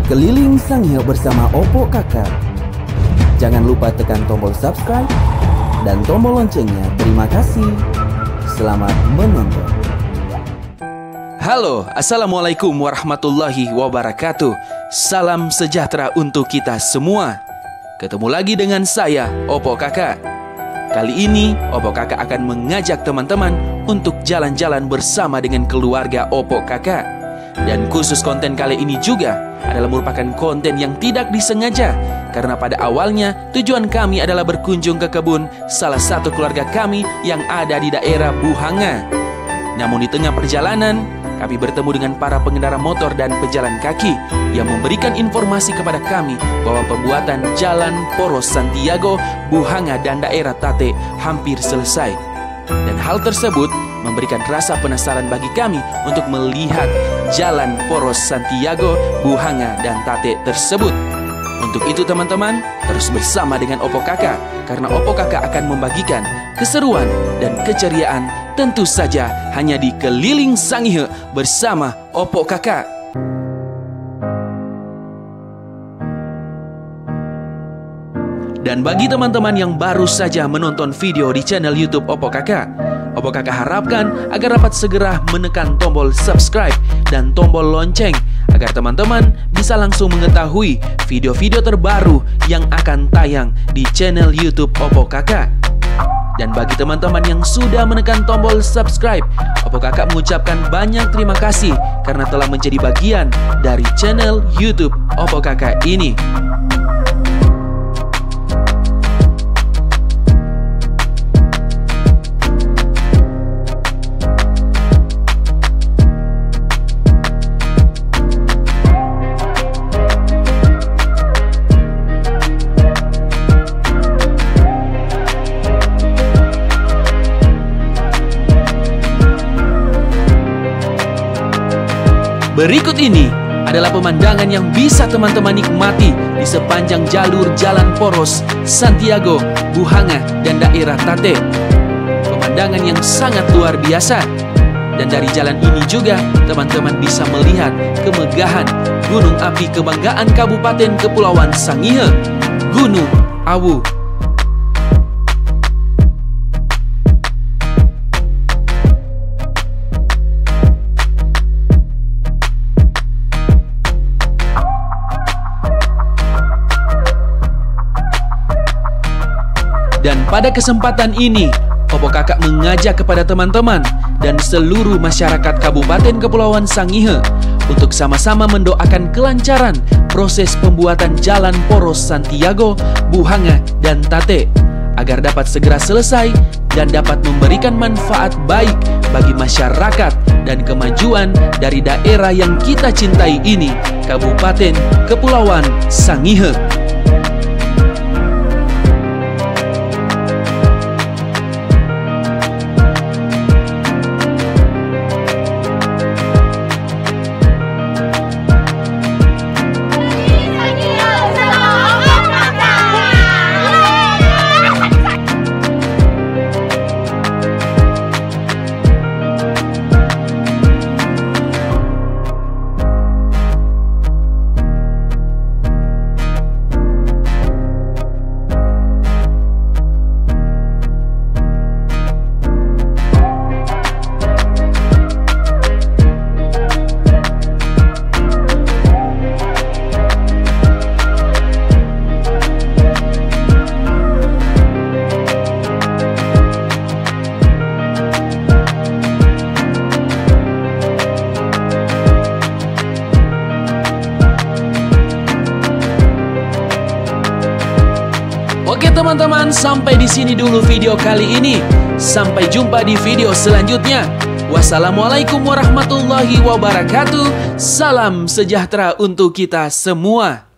Keliling Sangihe bersama Oppo Kakak. Jangan lupa tekan tombol subscribe dan tombol loncengnya. Terima kasih. Selamat menonton. Halo, Assalamualaikum warahmatullahi wabarakatuh. Salam sejahtera untuk kita semua. Ketemu lagi dengan saya, Oppo Kakak. Kali ini, Oppo Kakak akan mengajak teman-teman untuk jalan-jalan bersama dengan keluarga Oppo Kakak. Dan khusus konten kali ini juga adalah merupakan konten yang tidak disengaja, karena pada awalnya tujuan kami adalah berkunjung ke kebun salah satu keluarga kami yang ada di daerah Buhanga. Namun di tengah perjalanan, kami bertemu dengan para pengendara motor dan pejalan kaki yang memberikan informasi kepada kami bahwa pembuatan jalan poros Santiago, Buhanga dan daerah Tate hampir selesai. Dan hal tersebut memberikan rasa penasaran bagi kami untuk melihat jalan poros Santiago, Buhanga dan Tate tersebut. Untuk itu teman-teman, terus bersama dengan Oppo Kakak, karena Oppo Kakak akan membagikan keseruan dan keceriaan tentu saja hanya di Keliling Sangihe bersama Oppo Kakak. Dan bagi teman-teman yang baru saja menonton video di channel YouTube Oppo Kakak, Oppo Kakak harapkan agar dapat segera menekan tombol subscribe dan tombol lonceng agar teman-teman bisa langsung mengetahui video-video terbaru yang akan tayang di channel YouTube Oppo Kakak. Dan bagi teman-teman yang sudah menekan tombol subscribe, Oppo Kakak mengucapkan banyak terima kasih karena telah menjadi bagian dari channel YouTube Oppo Kakak ini. Berikut ini adalah pemandangan yang bisa teman-teman nikmati di sepanjang jalur jalan poros Santiago, Buhanga, dan daerah Tate. Pemandangan yang sangat luar biasa. Dan dari jalan ini juga teman-teman bisa melihat kemegahan gunung api kebanggaan Kabupaten Kepulauan Sangihe, Gunung Awu. Dan pada kesempatan ini, Oppo Kakak mengajak kepada teman-teman dan seluruh masyarakat Kabupaten Kepulauan Sangihe untuk sama-sama mendoakan kelancaran proses pembuatan jalan poros Santiago, Buhanga, dan Tate agar dapat segera selesai dan dapat memberikan manfaat baik bagi masyarakat dan kemajuan dari daerah yang kita cintai ini, Kabupaten Kepulauan Sangihe. Oke teman-teman, sampai di sini dulu video kali ini. Sampai jumpa di video selanjutnya. Wassalamualaikum warahmatullahi wabarakatuh. Salam sejahtera untuk kita semua.